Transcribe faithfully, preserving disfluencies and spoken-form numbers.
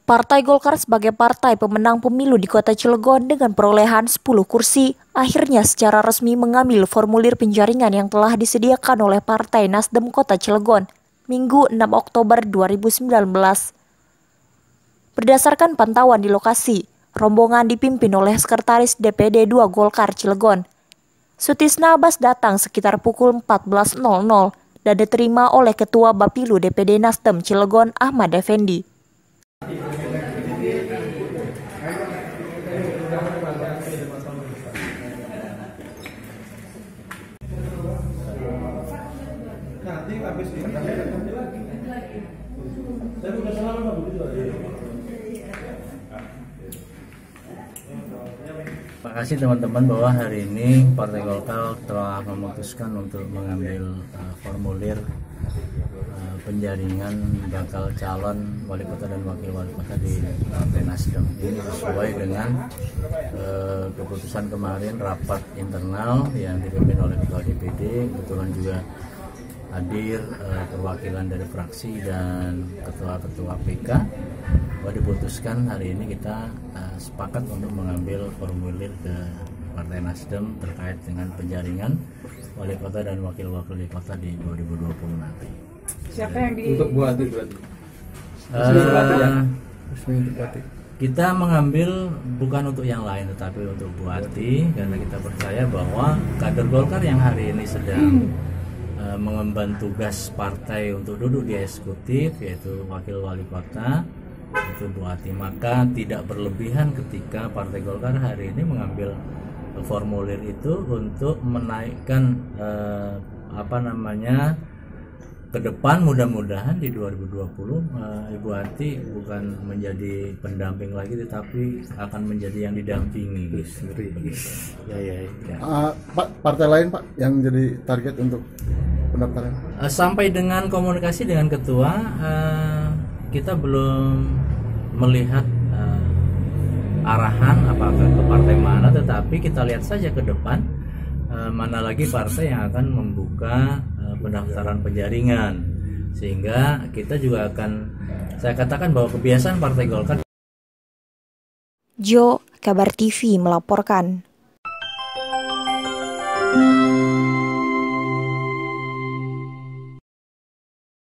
Partai Golkar sebagai partai pemenang pemilu di Kota Cilegon dengan perolehan sepuluh kursi, akhirnya secara resmi mengambil formulir penjaringan yang telah disediakan oleh Partai Nasdem Kota Cilegon, Minggu enam Oktober dua ribu sembilan belas. Berdasarkan pantauan di lokasi, rombongan dipimpin oleh Sekretaris D P D dua Golkar Cilegon, Sutisna Abbas datang sekitar pukul empat belas nol nol dan diterima oleh Ketua Bapilu D P D Nasdem Cilegon Ahmad Effendi. Terima kasih teman-teman bahwa hari ini Partai Golkar telah memutuskan untuk mengambil uh, formulir uh, penjaringan bakal calon wali kota dan wakil wali kota di Partai Nasdem. Ini sesuai dengan uh, keputusan kemarin rapat internal yang dipimpin oleh Ketua D P D, kebetulan juga hadir uh, perwakilan dari fraksi dan ketua-ketua P K. Bahwa diputuskan hari ini kita uh, sepakat untuk mengambil formulir ke Partai Nasdem terkait dengan penjaringan wali kota dan wakil-wakil wali kota di dua ribu dua puluh nanti. Siapa yang di untuk buat itu berarti? Uh, kita mengambil bukan untuk yang lain tetapi untuk Buati, karena kita percaya bahwa kader Golkar yang hari ini sedang uh, mengemban tugas partai untuk duduk di eksekutif, yaitu wakil wali kota itu Buati, maka tidak berlebihan ketika Partai Golkar hari ini mengambil formulir itu untuk menaikkan eh, apa namanya ke depan, mudah-mudahan di dua ribu dua puluh eh, Ibu Ati bukan menjadi pendamping lagi tetapi akan menjadi yang didampingi. Ya, ya, ya. Uh, Pak, partai lain Pak yang jadi target untuk pendaftaran? Uh, sampai dengan komunikasi dengan ketua, uh, kita belum melihat uh, arahan apakah ke partai mana, tetapi kita lihat saja ke depan uh, mana lagi partai yang akan membuka uh, pendaftaran penjaringan, sehingga kita juga akan, saya katakan bahwa kebiasaan Partai Golkar. Jo, Kabar T V melaporkan.